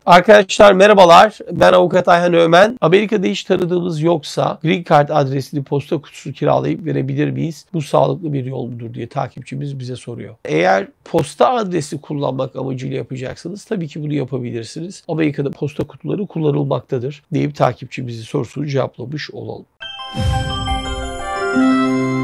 Arkadaşlar merhabalar. Ben Avukat Ayhan Öğmen. Amerika'da hiç tanıdığımız yoksa Green Card adresli posta kutusu kiralayıp verebilir miyiz? Bu sağlıklı bir yol mudur diye takipçimiz bize soruyor. Eğer posta adresi kullanmak amacıyla yapacaksınız tabii ki bunu yapabilirsiniz. Amerika'da posta kutuları kullanılmaktadır deyip takipçimizin sorusunu cevaplamış olalım.